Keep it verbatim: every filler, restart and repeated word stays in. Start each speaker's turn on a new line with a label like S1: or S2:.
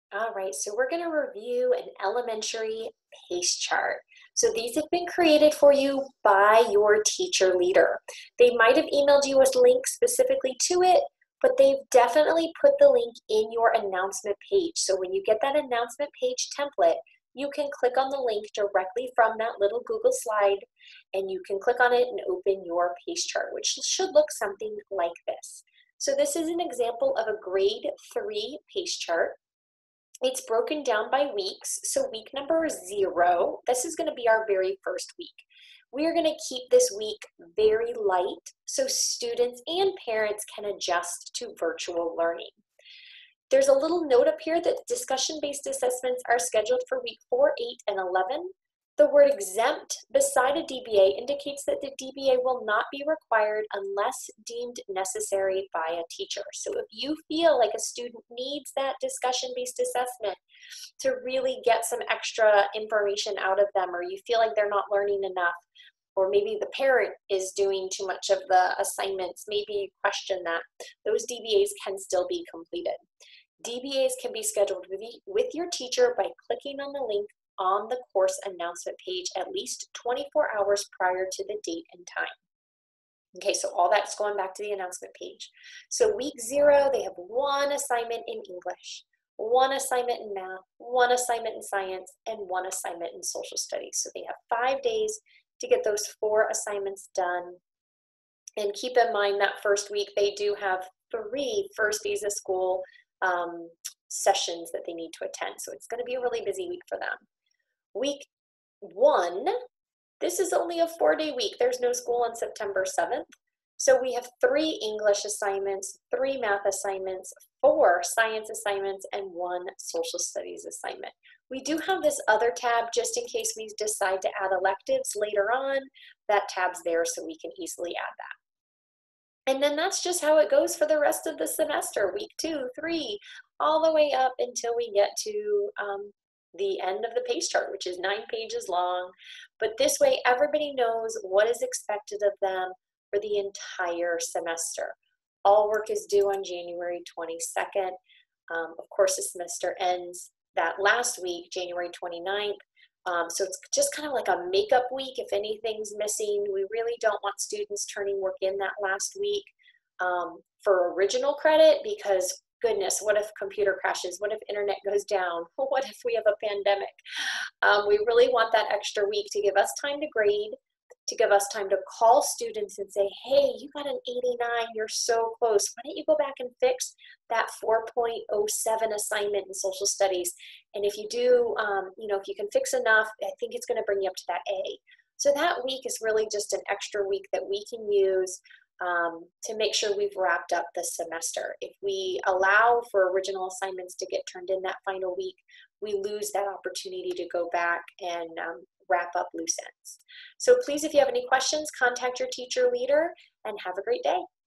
S1: All right, so we're going to review an elementary PACE chart. So these have been created for you by your teacher leader. They might have emailed you a link specifically to it, but they've definitely put the link in your announcement page. So when you get that announcement page template, you can click on the link directly from that little Google slide, and you can click on it and open your PACE chart, which should look something like this. So this is an example of a grade three PACE chart. It's broken down by weeks. So week number zero, this is going to be our very first week. We are going to keep this week very light so students and parents can adjust to virtual learning. There's a little note up here that discussion-based assessments are scheduled for week four, eight, and eleven. The word exempt beside a D B A indicates that the D B A will not be required unless deemed necessary by a teacher. So if you feel like a student needs that discussion-based assessment to really get some extra information out of them, or you feel like they're not learning enough, or maybe the parent is doing too much of the assignments, maybe question that, those D B As can still be completed. D B As can be scheduled with, with your teacher by clicking on the link on the course announcement page at least twenty-four hours prior to the date and time. Okay, so all that's going back to the announcement page. So week zero, they have one assignment in English, one assignment in math, one assignment in science, and one assignment in social studies. So they have five days to get those four assignments done. And keep in mind that first week, they do have three first days of school um, sessions that they need to attend. So it's gonna be a really busy week for them. Week one, this is only a four-day week. There's no school on September seventh. So we have three English assignments, three math assignments, four science assignments, and one social studies assignment. We do have this other tab just in case we decide to add electives later on. That tab's there so we can easily add that. And then that's just how it goes for the rest of the semester, week two, three, all the way up until we get to um, the end of the PACE chart, which is nine pages long. But this way, everybody knows what is expected of them for the entire semester. All work is due on January twenty-second. Um, of course, the semester ends that last week, January twenty-ninth. Um, so it's just kind of like a makeup week if anything's missing. We really don't want students turning work in that last week um, for original credit, because goodness, what if computer crashes? What if internet goes down? What if we have a pandemic? Um, we really want that extra week to give us time to grade, to give us time to call students and say, hey, you got an eighty-nine, you're so close. Why don't you go back and fix that four point oh seven assignment in social studies? And if you do, um, you know, if you can fix enough, I think it's gonna bring you up to that A. So that week is really just an extra week that we can use Um, to make sure we've wrapped up the semester. If we allow for original assignments to get turned in that final week, we lose that opportunity to go back and um, wrap up loose ends. So please, if you have any questions, contact your teacher leader, and have a great day.